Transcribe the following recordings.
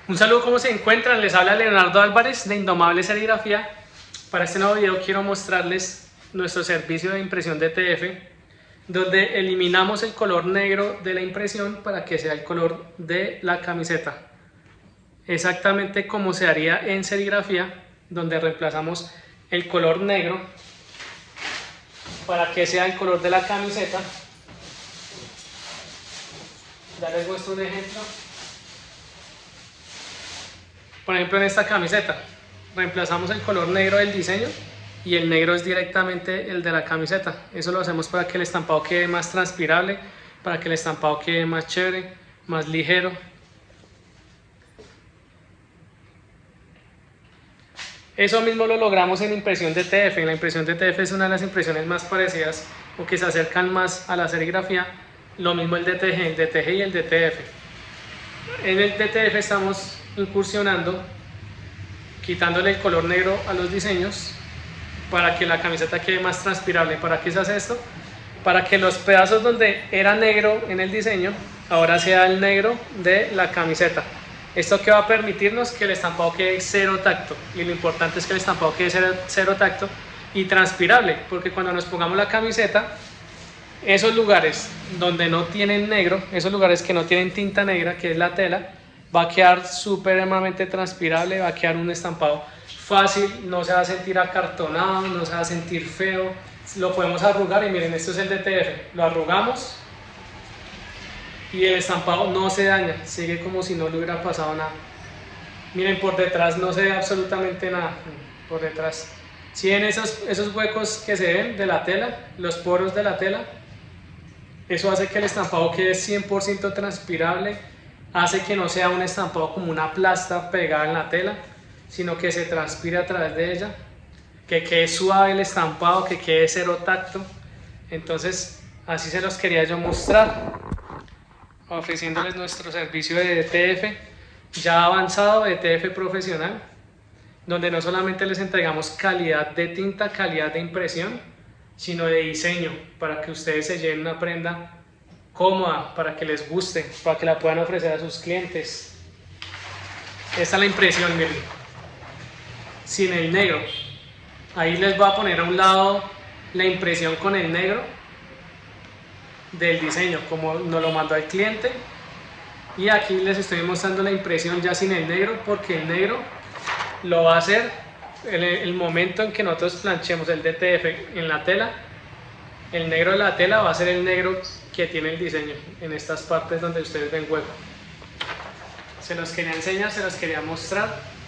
Un saludo, ¿cómo se encuentran? Les habla Leonardo Álvarez de Indomable Serigrafía. Para este nuevo video quiero mostrarles nuestro servicio de impresión DTF, donde eliminamos el color negro de la impresión para que sea el color de la camiseta. Exactamente como se haría en serigrafía, donde reemplazamos el color negro para que sea el color de la camiseta. Ya les muestro un ejemplo. Por ejemplo, en esta camiseta reemplazamos el color negro del diseño y el negro es directamente el de la camiseta. Eso lo hacemos para que el estampado quede más transpirable, para que el estampado quede más chévere, más ligero. Eso mismo lo logramos en impresión DTF. En la impresión DTF es una de las impresiones más parecidas o que se acercan más a la serigrafía. Lo mismo el DTG y el DTF. En el DTF estamos incursionando, quitándole el color negro a los diseños para que la camiseta quede más transpirable. ¿Para qué se hace esto? Para que los pedazos donde era negro en el diseño ahora sea el negro de la camiseta. Esto que va a permitirnos que el estampado quede cero tacto, y lo importante es que el estampado quede cero tacto y transpirable, porque cuando nos pongamos la camiseta, esos lugares donde no tienen negro, esos lugares que no tienen tinta negra, que es la tela, va a quedar supremamente transpirable, va a quedar un estampado fácil, no se va a sentir acartonado, no se va a sentir feo. Lo podemos arrugar y miren, esto es el DTF, lo arrugamos y el estampado no se daña, sigue como si no le hubiera pasado nada. Miren, por detrás no se ve absolutamente nada, por detrás. Si ven esos huecos que se ven de la tela, los poros de la tela, eso hace que el estampado quede 100% transpirable, hace que no sea un estampado como una plasta pegada en la tela, sino que se transpire a través de ella, que quede suave el estampado, que quede cero tacto. Entonces así se los quería yo mostrar, ofreciéndoles nuestro servicio de DTF ya avanzado, DTF profesional, donde no solamente les entregamos calidad de tinta, calidad de impresión, sino de diseño, para que ustedes se lleven una prenda cómoda, para que les guste, para que la puedan ofrecer a sus clientes. Esta es la impresión, miren, sin el negro. Ahí les voy a poner a un lado la impresión con el negro del diseño, como nos lo mandó el cliente, y aquí les estoy mostrando la impresión ya sin el negro, porque el negro lo va a hacer el momento en que nosotros planchemos el DTF en la tela. El negro de la tela va a ser el negro que tiene el diseño en estas partes donde ustedes ven hueco. Se los quería enseñar, se los quería mostrar.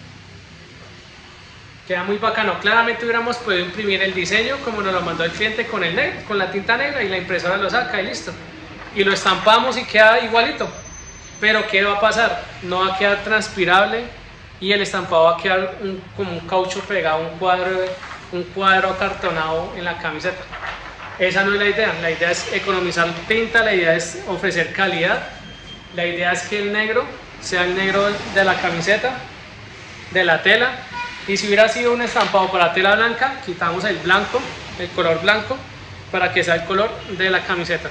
Queda muy bacano. Claramente hubiéramos podido imprimir el diseño como nos lo mandó el cliente con el negro, con la tinta negra, y la impresora lo saca y listo. Y lo estampamos y queda igualito. Pero ¿qué va a pasar? No va a quedar transpirable y el estampado va a quedar como un caucho pegado, un cuadro acartonado en la camiseta. Esa no es la idea es economizar tinta, la idea es ofrecer calidad, la idea es que el negro sea el negro de la camiseta, de la tela. Y si hubiera sido un estampado para tela blanca, quitamos el blanco, el color blanco, para que sea el color de la camiseta.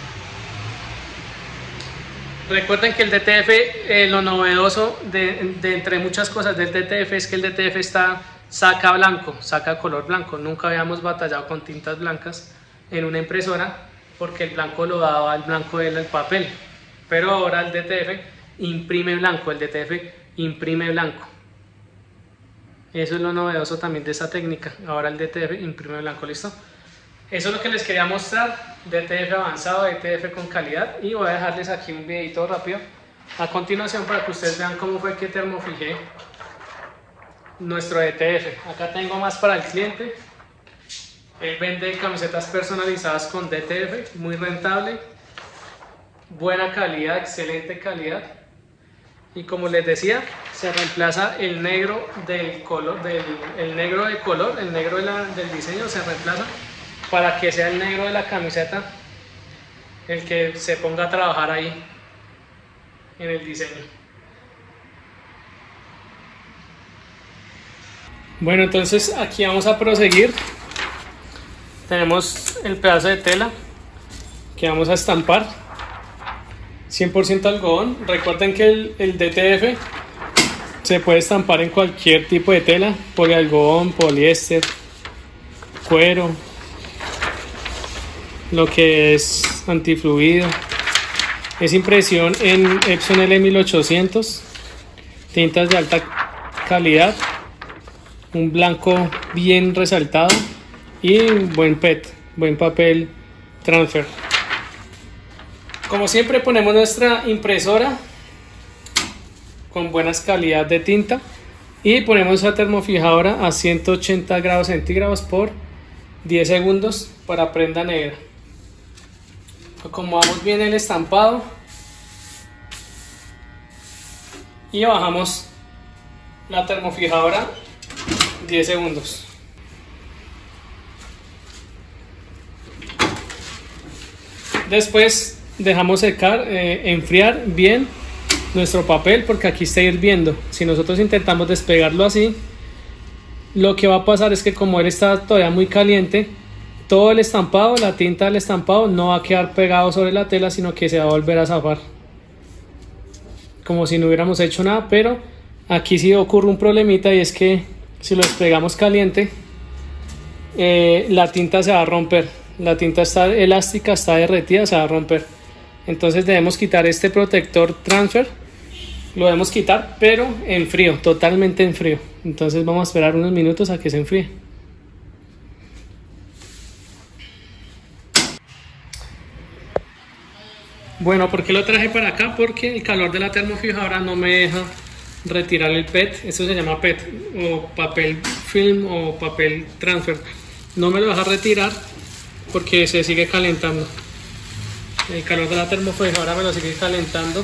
Recuerden que el DTF, lo novedoso de entre muchas cosas del DTF es que el DTF saca blanco, saca color blanco. Nunca habíamos batallado con tintas blancas en una impresora porque el blanco lo daba el blanco del papel. Pero ahora el DTF imprime blanco, el DTF imprime blanco. Eso es lo novedoso también de esa técnica. Ahora el DTF imprime blanco, ¿listo? Eso es lo que les quería mostrar, DTF avanzado, DTF con calidad, y voy a dejarles aquí un videito rápido a continuación para que ustedes vean cómo fue que termofijé nuestro DTF. Acá tengo más para el cliente. Él vende camisetas personalizadas con DTF, muy rentable, buena calidad, excelente calidad. Y como les decía, se reemplaza el negro del color, el negro de color, el negro del diseño se reemplaza para que sea el negro de la camiseta el que se ponga a trabajar ahí en el diseño. Bueno, entonces aquí vamos a proseguir. Tenemos el pedazo de tela que vamos a estampar, 100% algodón. Recuerden que el DTF Se puede estampar en cualquier tipo de tela, polialgodón, poliéster, cuero, lo que es antifluido. Es impresión en Epson L1800, tintas de alta calidad, un blanco bien resaltado y buen PET, buen papel transfer. Como siempre ponemos nuestra impresora con buenas calidad de tinta y ponemos la termofijadora a 180 grados centígrados por 10 segundos para prenda negra. Acomodamos bien el estampado y bajamos la termofijadora 10 segundos. Después dejamos secar, enfriar bien nuestro papel, porque aquí está hirviendo. Si nosotros intentamos despegarlo así, lo que va a pasar es que como él está todavía muy caliente, todo el estampado, la tinta del estampado no va a quedar pegado sobre la tela, sino que se va a volver a zafar como si no hubiéramos hecho nada. Pero aquí sí ocurre un problemita, y es que si lo despegamos caliente, la tinta se va a romper. La tinta está elástica, está derretida, se va a romper. Entonces debemos quitar este protector transfer, lo debemos quitar, pero en frío, totalmente en frío. Entonces vamos a esperar unos minutos a que se enfríe. Bueno, ¿por qué lo traje para acá? Porque el calor de la termofijadora no me deja retirar el PET. Esto se llama PET, o papel film o papel transfer. No me lo deja retirar porque se sigue calentando. El calor de la termofijadora me lo sigue calentando.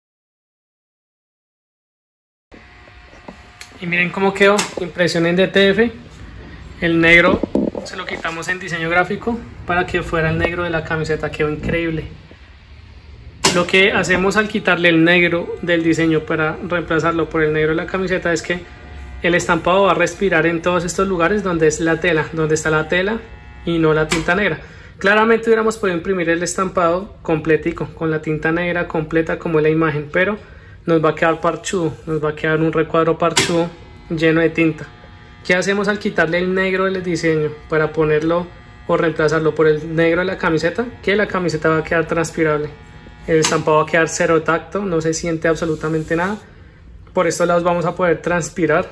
Y miren cómo quedó. Impresión en DTF. El negro se lo quitamos en diseño gráfico para que fuera el negro de la camiseta. Quedó increíble. Lo que hacemos al quitarle el negro del diseño para reemplazarlo por el negro de la camiseta es que el estampado va a respirar en todos estos lugares donde es la tela, donde está la tela y no la tinta negra. Claramente hubiéramos podido imprimir el estampado completico, con la tinta negra completa como es la imagen, pero nos va a quedar parchudo, nos va a quedar un recuadro parchudo lleno de tinta. ¿Qué hacemos al quitarle el negro del diseño para ponerlo o reemplazarlo por el negro de la camiseta? Que la camiseta va a quedar transpirable. El estampado va a quedar cero tacto, no se siente absolutamente nada. Por estos lados vamos a poder transpirar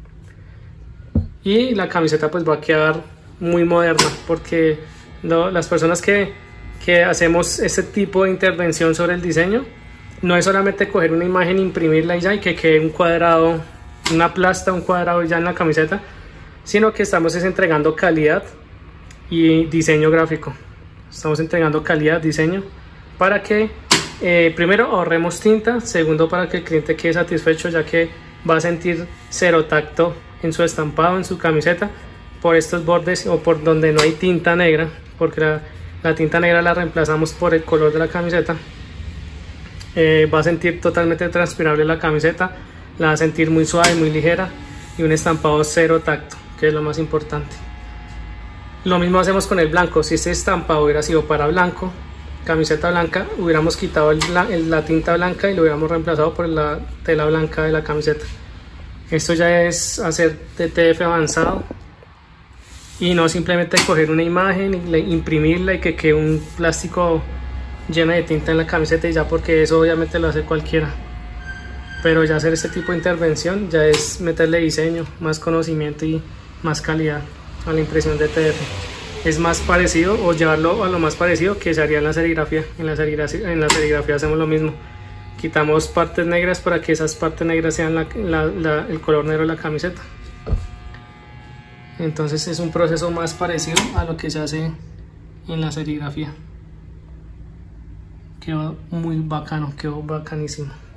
y la camiseta pues va a quedar muy moderna, porque las personas que hacemos este tipo de intervención sobre el diseño, no es solamente coger una imagen, imprimirla y ya, y que quede un cuadrado, una plasta, un cuadrado ya en la camiseta, sino que estamos entregando calidad y diseño gráfico. Estamos entregando calidad, diseño, para que primero ahorremos tinta, segundo para que el cliente quede satisfecho, ya que va a sentir cero tacto en su estampado, en su camiseta, por estos bordes o por donde no hay tinta negra, porque la tinta negra la reemplazamos por el color de la camiseta. Va a sentir totalmente transpirable la camiseta, la va a sentir muy suave, muy ligera, y un estampado cero tacto, que es lo más importante. Lo mismo hacemos con el blanco. Si este estampado hubiera sido para blanco, camiseta blanca, hubiéramos quitado la tinta blanca y lo hubiéramos reemplazado por la tela blanca de la camiseta. Esto ya es hacer DTF avanzado y no simplemente coger una imagen y imprimirla y que quede un plástico lleno de tinta en la camiseta y ya, porque eso obviamente lo hace cualquiera. Pero ya hacer este tipo de intervención ya es meterle diseño, más conocimiento y más calidad a la impresión DTF. Es más parecido, o llevarlo a lo más parecido que se haría en la serigrafía. En la serigrafía hacemos lo mismo. Quitamos partes negras para que esas partes negras sean el color negro de la camiseta. Entonces es un proceso más parecido a lo que se hace en la serigrafía. Quedó muy bacano, quedó bacanísimo.